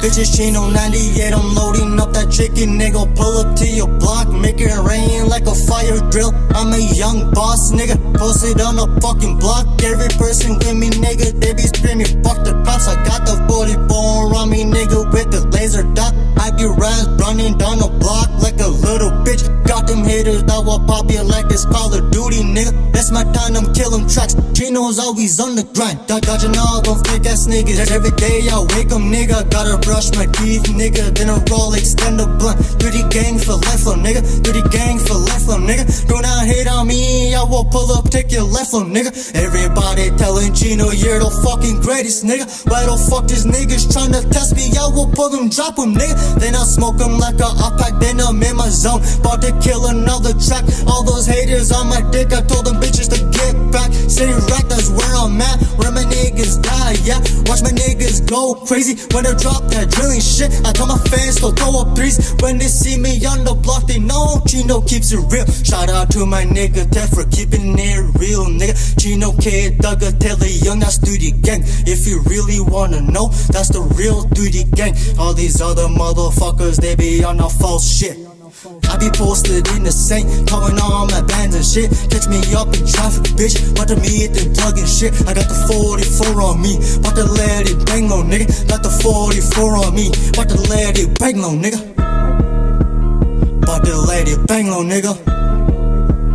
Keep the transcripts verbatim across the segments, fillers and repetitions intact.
bitches, Chino ninety-eight, I'm loading up that chicken, nigga. Pull up to your block, make it rain like a fire drill. I'm a young boss, nigga, posted on the fucking block. Every person with me, nigga, they be screaming, fuck the cops. I got the forty-four on me, nigga, with the laser dot. I be rise running down the block like a little bitch. Got them haters that will pop you like this Call of Duty, nigga. That's my time, I'm killing tracks. Chino's always on the grind. Dod dodging all them fake ass niggas. Every day I wake up, nigga. Gotta brush my teeth, nigga. Then I roll, extend the blunt. Dirty gang for life, oh, nigga. Dirty gang for life, oh, nigga. Do not hate on me, I will pull up, take your left, oh, nigga. Everybody telling Chino you're the fucking greatest, nigga. Why the fuck these niggas tryna test me? I will pull them, drop them, nigga. Then I smoke them like a up pack, then I'm in my zone. About to kill another track. All those haters on my dick, I told them bitches to get back. Chiraq, that's where I'm at, where my niggas die, yeah. Watch my niggas go crazy when I drop that drilling shit. I tell my fans to throw up threes. When they see me on the block, they know Chino keeps it real. Shout out to my nigga Ted for keeping it real, nigga. Chino K, Dugga, Taylor Young, that's Duty Gang. If you really wanna know, that's the real Duty Gang. All these other motherfuckers, they be on the false shit. I be posted in the Saint, calling all my bands and shit. Catch me up in traffic, bitch. About to meet them thuggin' shit. I got the forty-four on me, about to let it bang low, nigga. Got the forty-four on me, about to let it bang low, nigga. About to let it bang low, nigga.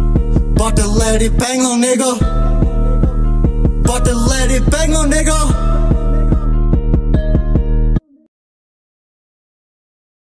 About to let it bang low, nigga. About to let it bang low, nigga.